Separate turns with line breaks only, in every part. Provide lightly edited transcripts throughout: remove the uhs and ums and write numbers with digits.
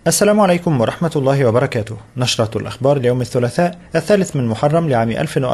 السلام عليكم ورحمة الله وبركاته. نشرة الأخبار ليوم الثلاثاء 3 من محرم لعام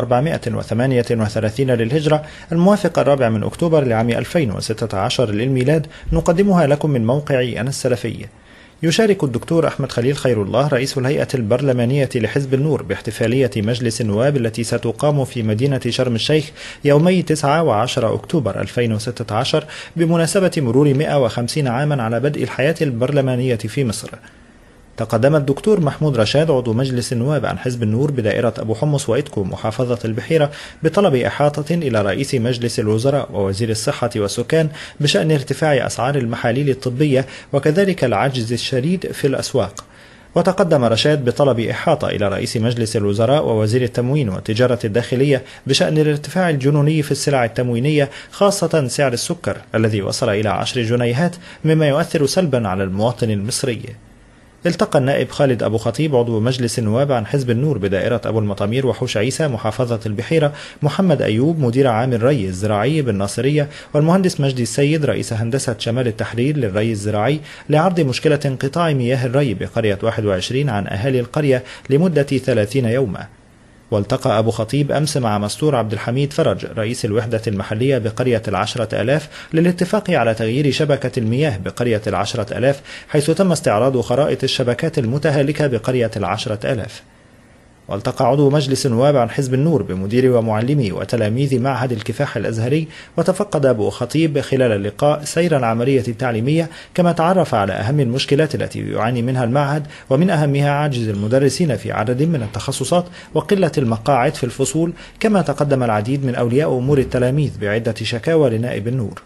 1438 للهجرة، الموافق 4 من أكتوبر لعام 2016 للميلاد، نقدمها لكم من موقع أنا السلفي. يشارك الدكتور أحمد خليل خير الله رئيس الهيئة البرلمانية لحزب النور باحتفالية مجلس النواب التي ستقام في مدينة شرم الشيخ يومي 9 و10 أكتوبر 2016 بمناسبة مرور 150 عاما على بدء الحياة البرلمانية في مصر. تقدم الدكتور محمود رشاد عضو مجلس النواب عن حزب النور بدائرة أبو حمص وإدكو محافظة البحيرة بطلب إحاطة إلى رئيس مجلس الوزراء ووزير الصحة والسكان بشأن ارتفاع أسعار المحاليل الطبية وكذلك العجز الشديد في الأسواق. وتقدم رشاد بطلب إحاطة إلى رئيس مجلس الوزراء ووزير التموين والتجارة الداخلية بشأن الارتفاع الجنوني في السلع التموينية، خاصة سعر السكر الذي وصل إلى 10 جنيهات، مما يؤثر سلبا على المواطن المصري. التقى النائب خالد أبو خطيب عضو مجلس النواب عن حزب النور بدائرة أبو المطامير وحوش عيسى محافظة البحيرة محمد أيوب مدير عام الري الزراعي بالناصرية والمهندس مجدي السيد رئيس هندسة شمال التحرير للري الزراعي لعرض مشكلة انقطاع مياه الري بقرية 21 عن أهالي القرية لمدة 30 يوما. والتقى أبو خطيب أمس مع مستور عبد الحميد فرج رئيس الوحدة المحلية بقرية 10,000 للاتفاق على تغيير شبكة المياه بقرية 10,000، حيث تم استعراض خرائط الشبكات المتهالكة بقرية 10,000. والتقى عضو مجلس النواب عن حزب النور بمدير ومعلمي وتلاميذ معهد الكفاح الأزهري، وتفقد أبو خطيب خلال اللقاء سير العملية التعليمية، كما تعرف على أهم المشكلات التي يعاني منها المعهد، ومن أهمها عجز المدرسين في عدد من التخصصات وقلة المقاعد في الفصول. كما تقدم العديد من أولياء أمور التلاميذ بعدة شكاوى لنائب النور.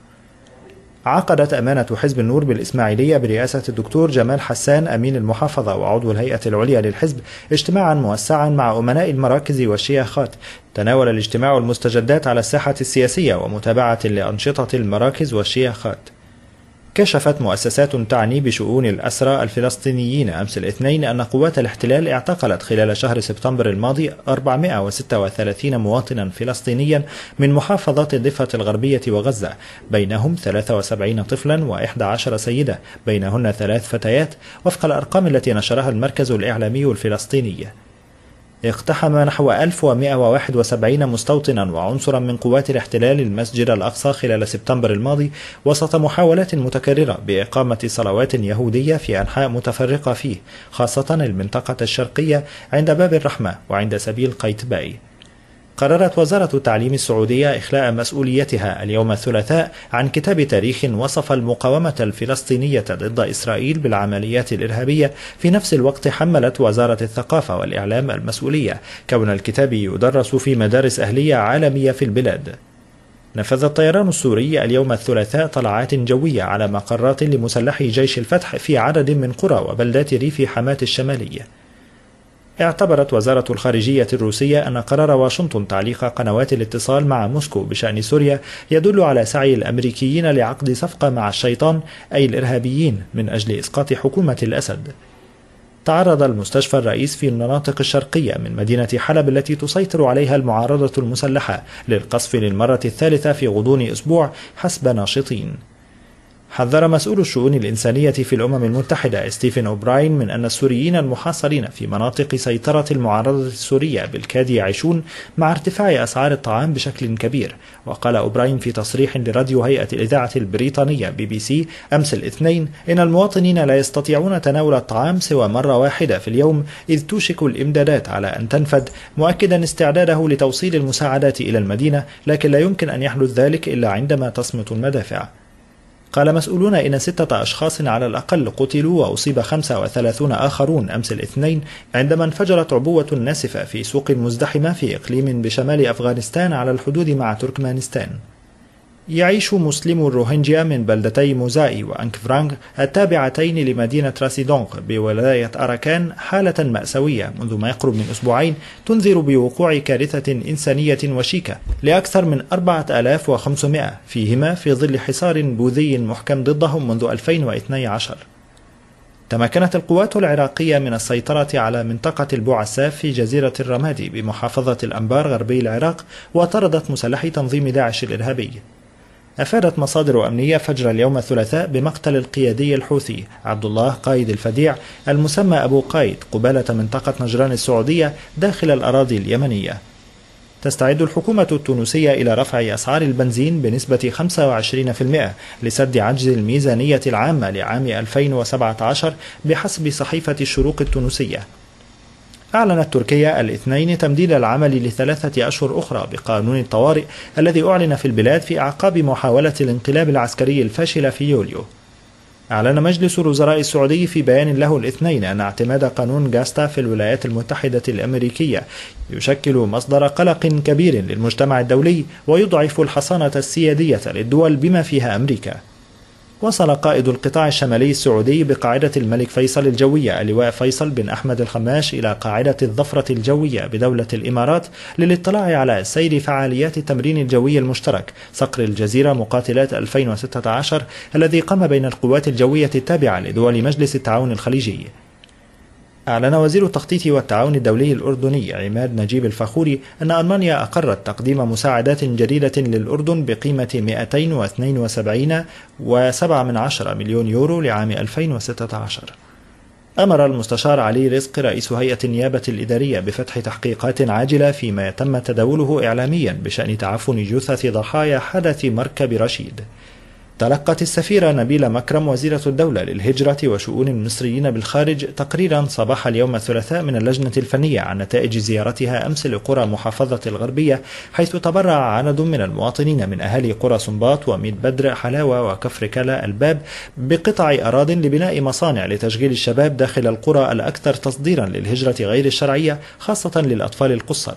عقدت أمانة حزب النور بالإسماعيلية برئاسة الدكتور جمال حسان أمين المحافظة وعضو الهيئة العليا للحزب اجتماعا موسعا مع أمناء المراكز والشياخات. تناول الاجتماع المستجدات على الساحة السياسية ومتابعة لأنشطة المراكز والشياخات. كشفت مؤسسات تعني بشؤون الأسرى الفلسطينيين أمس الاثنين أن قوات الاحتلال اعتقلت خلال شهر سبتمبر الماضي 436 مواطنا فلسطينيا من محافظات الضفة الغربية وغزة، بينهم 73 طفلا و11 سيدة، بينهن 3 فتيات، وفق الأرقام التي نشرها المركز الإعلامي الفلسطيني. اقتحم نحو 1171 مستوطنا وعنصرا من قوات الاحتلال المسجد الأقصى خلال سبتمبر الماضي، وسط محاولات متكررة بإقامة صلوات يهودية في أنحاء متفرقة فيه، خاصة المنطقة الشرقية عند باب الرحمة وعند سبيل قيتباي. قررت وزارة التعليم السعودية إخلاء مسؤوليتها اليوم الثلاثاء عن كتاب تاريخ وصف المقاومة الفلسطينية ضد إسرائيل بالعمليات الإرهابية. في نفس الوقت حملت وزارة الثقافة والإعلام المسؤولية، كون الكتاب يدرس في مدارس أهلية عالمية في البلاد. نفذ الطيران السوري اليوم الثلاثاء طلعات جوية على مقرات لمسلحي جيش الفتح في عدد من قرى وبلدات ريف حماة الشمالية. اعتبرت وزارة الخارجية الروسية أن قرار واشنطن تعليق قنوات الاتصال مع موسكو بشأن سوريا يدل على سعي الأمريكيين لعقد صفقة مع الشيطان أي الإرهابيين من أجل إسقاط حكومة الأسد. تعرض المستشفى الرئيس في المناطق الشرقية من مدينة حلب التي تسيطر عليها المعارضة المسلحة للقصف للمرة الثالثة في غضون أسبوع حسب ناشطين. حذر مسؤول الشؤون الإنسانية في الأمم المتحدة ستيفن أوبراين من أن السوريين المحاصرين في مناطق سيطرة المعارضة السورية بالكاد يعيشون مع ارتفاع أسعار الطعام بشكل كبير. وقال أوبراين في تصريح لراديو هيئة الإذاعة البريطانية BBC أمس الاثنين إن المواطنين لا يستطيعون تناول الطعام سوى مرة واحدة في اليوم، إذ توشك الإمدادات على أن تنفد، مؤكدا استعداده لتوصيل المساعدات إلى المدينة، لكن لا يمكن أن يحدث ذلك إلا عندما تصمت المدافع. قال مسؤولون إن 6 أشخاص على الأقل قتلوا وأصيب 35 آخرون أمس الاثنين عندما انفجرت عبوة ناسفة في سوق مزدحمة في إقليم بشمال أفغانستان على الحدود مع تركمانستان. يعيش مسلمو الروهينجيا من بلدتي موزائي وأنكفرانغ التابعتين لمدينة راسيدونغ بولاية أراكان حالة مأساوية منذ ما يقرب من أسبوعين، تنذر بوقوع كارثة إنسانية وشيكة لأكثر من 4500 فيهما في ظل حصار بوذي محكم ضدهم منذ 2012. تمكنت القوات العراقية من السيطرة على منطقة البوعساف في جزيرة الرمادي بمحافظة الأنبار غربي العراق، وطردت مسلحي تنظيم داعش الإرهابي. أفادت مصادر أمنية فجر اليوم الثلاثاء بمقتل القيادي الحوثي عبد الله قايد الفديع المسمى أبو قايد قبالة منطقة نجران السعودية داخل الأراضي اليمنية. تستعد الحكومة التونسية إلى رفع أسعار البنزين بنسبة 25% لسد عجز الميزانية العامة لعام 2017 بحسب صحيفة الشروق التونسية. أعلنت تركيا الاثنين تمديد العمل ل3 أشهر أخرى بقانون الطوارئ الذي أعلن في البلاد في أعقاب محاولة الانقلاب العسكري الفاشلة في يوليو. أعلن مجلس الوزراء السعودي في بيان له الاثنين أن اعتماد قانون جاستا في الولايات المتحدة الأمريكية يشكل مصدر قلق كبير للمجتمع الدولي ويضعف الحصانة السيادية للدول بما فيها أمريكا. وصل قائد القطاع الشمالي السعودي بقاعدة الملك فيصل الجوية اللواء فيصل بن أحمد الخماش إلى قاعدة الظفرة الجوية بدولة الإمارات للاطلاع على سير فعاليات التمرين الجوي المشترك صقر الجزيرة مقاتلات 2016 الذي قام بين القوات الجوية التابعة لدول مجلس التعاون الخليجي. أعلن وزير التخطيط والتعاون الدولي الأردني عماد نجيب الفخوري أن ألمانيا أقرت تقديم مساعدات جديدة للأردن بقيمة 272.7 مليون يورو لعام 2016. أمر المستشار علي رزق رئيس هيئة النيابة الإدارية بفتح تحقيقات عاجلة فيما تم تداوله إعلاميا بشأن تعفن جثث ضحايا حدث مركب رشيد. تلقت السفيرة نبيلة مكرم وزيرة الدولة للهجرة وشؤون المصريين بالخارج تقريرا صباح اليوم الثلاثاء من اللجنة الفنية عن نتائج زيارتها أمس لقرى محافظة الغربية، حيث تبرع عدد من المواطنين من أهالي قرى سنباط وميت بدر حلاوة وكفر كلا الباب بقطع أراض لبناء مصانع لتشغيل الشباب داخل القرى الأكثر تصديرا للهجرة غير الشرعية خاصة للأطفال القصر.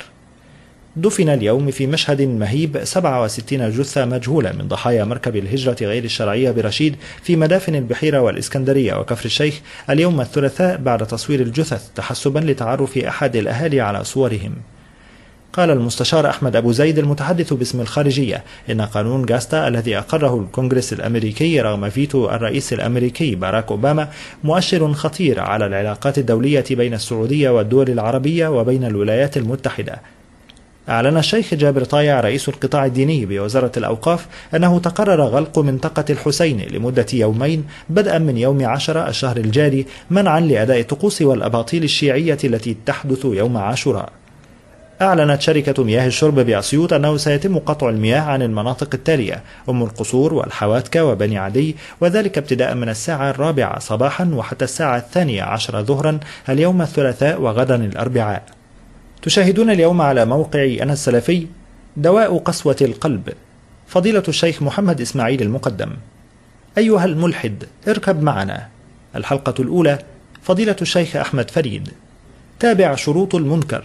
دفن اليوم في مشهد مهيب 67 جثة مجهولة من ضحايا مركب الهجرة غير الشرعية برشيد في مدافن البحيرة والإسكندرية وكفر الشيخ اليوم الثلاثاء بعد تصوير الجثث تحسبا لتعرف أحد الأهالي على صورهم. قال المستشار أحمد أبو زيد المتحدث باسم الخارجية إن قانون جاستا الذي أقره الكونغرس الأمريكي رغم فيتو الرئيس الأمريكي باراك أوباما مؤشر خطير على العلاقات الدولية بين السعودية والدول العربية وبين الولايات المتحدة. أعلن الشيخ جابر طايع رئيس القطاع الديني بوزارة الأوقاف أنه تقرر غلق منطقة الحسين لمدة يومين بدءا من يوم 10 الشهر الجاري منعا لأداء الطقوس والأباطيل الشيعية التي تحدث يوم عاشوراء. أعلنت شركة مياه الشرب بأسيوط أنه سيتم قطع المياه عن المناطق التالية: أم القصور والحواتكة وبني عدي، وذلك ابتداء من الساعة 4 صباحا وحتى الساعة 12 ظهرا اليوم الثلاثاء وغدا الأربعاء. تشاهدون اليوم على موقع أنا السلفي دواء قسوة القلب، فضيلة الشيخ محمد إسماعيل المقدم. أيها الملحد اركب معنا. الحلقة الأولى فضيلة الشيخ أحمد فريد. تابع شروط المنكر،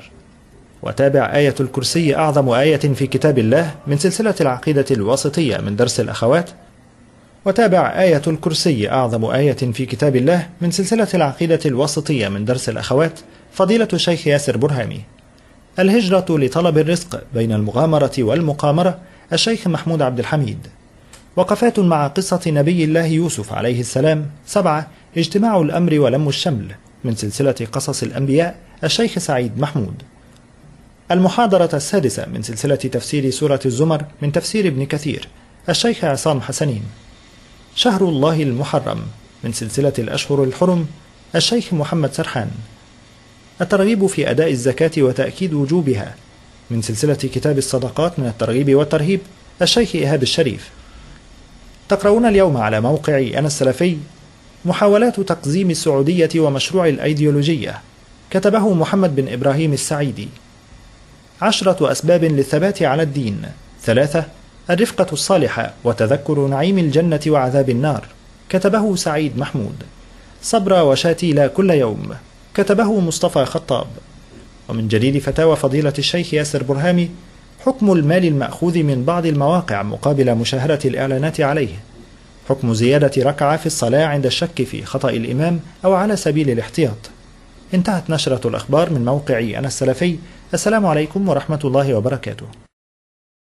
وتابع آية الكرسي أعظم آية في كتاب الله من سلسلة العقيدة الواسطية من درس الأخوات، وتابع آية الكرسي أعظم آية في كتاب الله من سلسلة العقيدة الواسطية من درس الأخوات فضيلة الشيخ ياسر برهامي. الهجرة لطلب الرزق بين المغامرة والمقامرة الشيخ محمود عبد الحميد. وقفات مع قصة نبي الله يوسف عليه السلام 7 اجتماع الأمر ولم الشمل من سلسلة قصص الأنبياء الشيخ سعيد محمود. المحاضرة 6 من سلسلة تفسير سورة الزمر من تفسير ابن كثير الشيخ عصام حسنين. شهر الله المحرم من سلسلة الأشهر الحرم الشيخ محمد سرحان. الترغيب في أداء الزكاة وتأكيد وجوبها من سلسلة كتاب الصدقات من الترغيب والترهيب الشيخ إيهاب الشريف. تقرؤون اليوم على موقع أنا السلفي محاولات تقزيم السعودية ومشروع الأيديولوجية، كتبه محمد بن إبراهيم السعيدي. 10 أسباب للثبات على الدين. 3 الرفقة الصالحة وتذكر نعيم الجنة وعذاب النار، كتبه سعيد محمود. صبر وشاتي لا كل يوم، كتبه مصطفى خطاب. ومن جديد فتاوى فضيلة الشيخ ياسر برهامي حكم المال المأخوذ من بعض المواقع مقابل مشاهدة الإعلانات عليه، حكم زيادة ركعة في الصلاة عند الشك في خطأ الإمام أو على سبيل الاحتياط. انتهت نشرة الأخبار من موقع أنا السلفي. السلام عليكم ورحمة الله وبركاته.